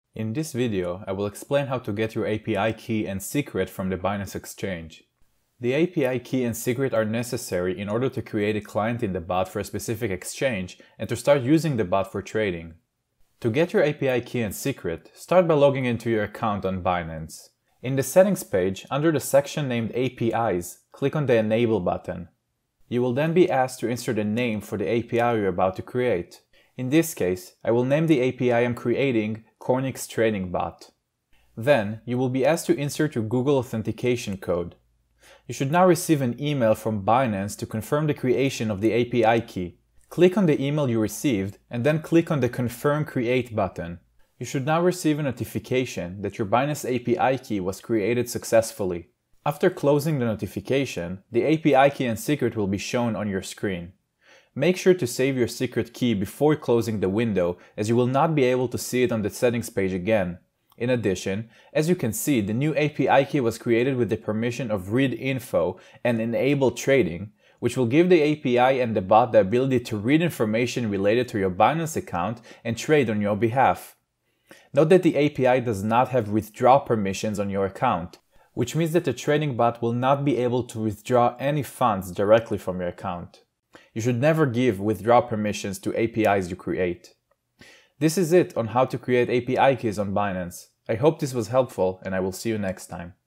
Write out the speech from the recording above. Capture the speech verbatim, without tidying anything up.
In this video, I will explain how to get your A P I key and secret from the Binance exchange. The A P I key and secret are necessary in order to create a client in the bot for a specific exchange and to start using the bot for trading. To get your A P I key and secret, start by logging into your account on Binance. In the settings page, under the section named A P Is, click on the Enable button. You will then be asked to insert a name for the A P I you're about to create. In this case, I will name the A P I I'm creating Cornix Trading Bot. Then, you will be asked to insert your Google authentication code. You should now receive an email from Binance to confirm the creation of the A P I key. Click on the email you received and then click on the Confirm Create button. You should now receive a notification that your Binance A P I key was created successfully. After closing the notification, the A P I key and secret will be shown on your screen. Make sure to save your secret key before closing the window, as you will not be able to see it on the settings page again. In addition, as you can see, the new A P I key was created with the permission of Read Info and Enable Trading, which will give the A P I and the bot the ability to read information related to your Binance account and trade on your behalf. Note that the A P I does not have withdraw permissions on your account, which means that the trading bot will not be able to withdraw any funds directly from your account. You should never give withdraw permissions to A P Is you create. This is it on how to create A P I keys on Binance. I hope this was helpful, and I will see you next time.